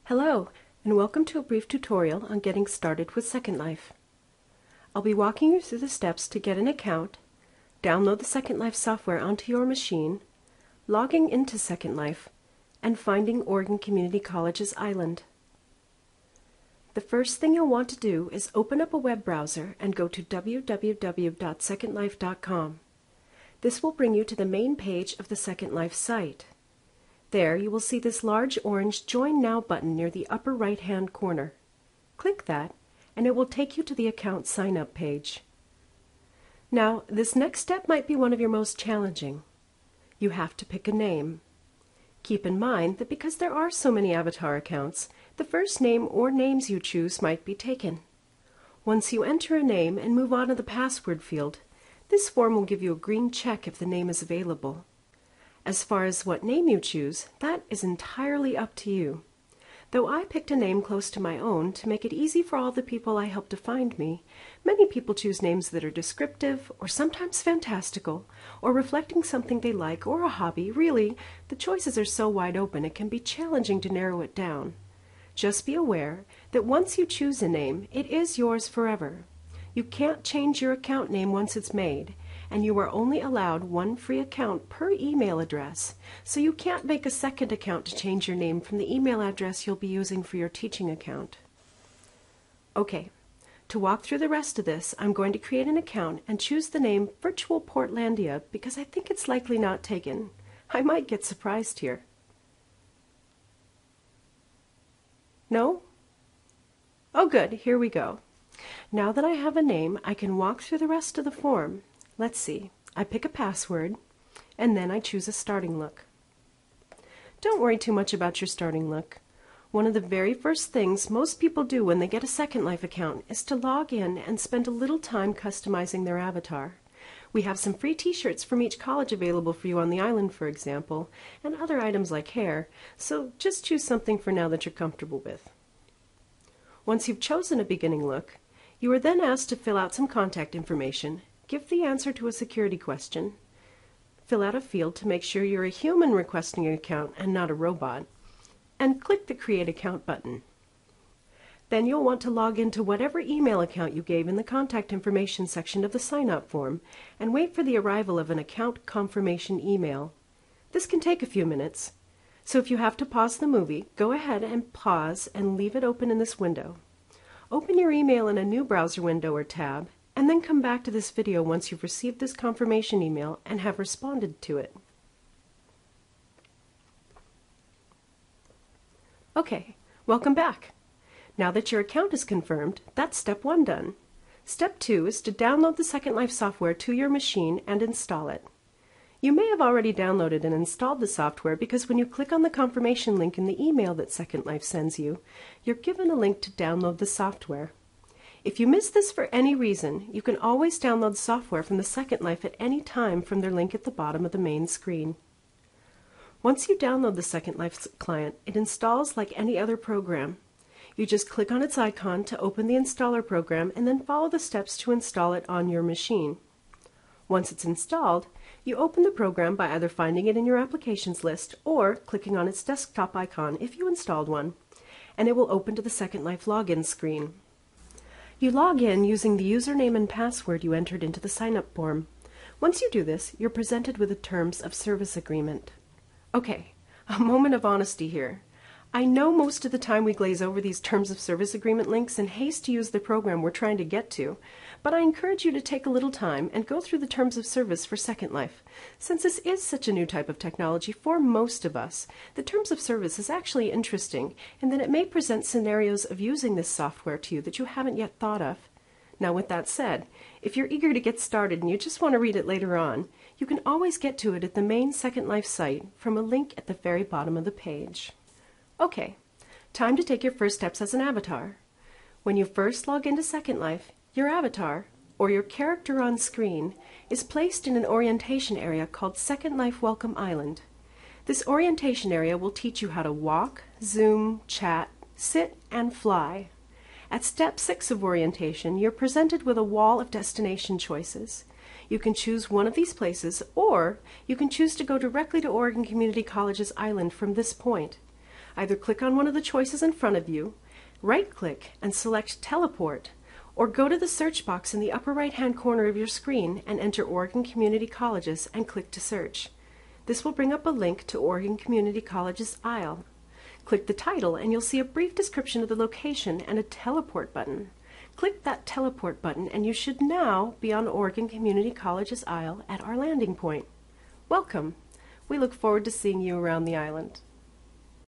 Hello, and welcome to a brief tutorial on getting started with Second Life. I'll be walking you through the steps to get an account, download the Second Life software onto your machine, logging into Second Life, and finding Oregon Community College's island. The first thing you'll want to do is open up a web browser and go to www.secondlife.com. This will bring you to the main page of the Second Life site. There you will see this large orange Join Now button near the upper right-hand corner. Click that and it will take you to the account sign-up page. Now, this next step might be one of your most challenging. You have to pick a name. Keep in mind that because there are so many avatar accounts, the first name or names you choose might be taken. Once you enter a name and move on to the password field, this form will give you a green check if the name is available. As far as what name you choose, that is entirely up to you. Though I picked a name close to my own to make it easy for all the people I help to find me, many people choose names that are descriptive or sometimes fantastical or reflecting something they like or a hobby. Really, the choices are so wide open it can be challenging to narrow it down. Just be aware that once you choose a name, it is yours forever. You can't change your account name once it's made, and you are only allowed one free account per email address, so you can't make a second account to change your name from the email address you'll be using for your teaching account. Okay, to walk through the rest of this, I'm going to create an account and choose the name Virtual Portlandia because I think it's likely not taken. I might get surprised here. No? Oh good, here we go. Now that I have a name, I can walk through the rest of the form. Let's see, I pick a password, and then I choose a starting look. Don't worry too much about your starting look. One of the very first things most people do when they get a Second Life account is to log in and spend a little time customizing their avatar. We have some free t-shirts from each college available for you on the island, for example, and other items like hair, so just choose something for now that you're comfortable with. Once you've chosen a beginning look, you are then asked to fill out some contact information, give the answer to a security question, fill out a field to make sure you're a human requesting an account and not a robot, and click the Create Account button. Then you'll want to log into whatever email account you gave in the contact information section of the sign-up form and wait for the arrival of an account confirmation email. This can take a few minutes, so if you have to pause the movie, go ahead and pause and leave it open in this window. Open your email in a new browser window or tab, and then come back to this video once you've received this confirmation email and have responded to it. Okay, welcome back. Now that your account is confirmed, that's step 1 done. Step 2 is to download the Second Life software to your machine and install it. You may have already downloaded and installed the software because when you click on the confirmation link in the email that Second Life sends you, you're given a link to download the software. If you miss this for any reason, you can always download software from the Second Life at any time from their link at the bottom of the main screen. Once you download the Second Life client, it installs like any other program. You just click on its icon to open the installer program and then follow the steps to install it on your machine. Once it's installed, you open the program by either finding it in your applications list or clicking on its desktop icon if you installed one, and it will open to the Second Life login screen. You log in using the username and password you entered into the sign-up form. Once you do this, you're presented with a Terms of Service agreement. Okay, a moment of honesty here. I know most of the time we glaze over these Terms of Service agreement links in haste to use the program we're trying to get to, but I encourage you to take a little time and go through the Terms of Service for Second Life. Since this is such a new type of technology for most of us, the Terms of Service is actually interesting, and then it may present scenarios of using this software to you that you haven't yet thought of. Now with that said, if you're eager to get started and you just want to read it later on, you can always get to it at the main Second Life site from a link at the very bottom of the page. Okay, time to take your first steps as an avatar. When you first log into Second Life, your avatar, or your character on screen, is placed in an orientation area called Second Life Welcome Island. This orientation area will teach you how to walk, zoom, chat, sit, and fly. At step 6 of orientation, you're presented with a wall of destination choices. You can choose one of these places, or you can choose to go directly to Oregon Community College's island from this point. Either click on one of the choices in front of you, right-click and select Teleport, or go to the search box in the upper right-hand corner of your screen and enter Oregon Community Colleges and click to search. This will bring up a link to Oregon Community Colleges Isle. Click the title and you'll see a brief description of the location and a teleport button. Click that teleport button and you should now be on Oregon Community Colleges Isle at our landing point. Welcome! We look forward to seeing you around the island.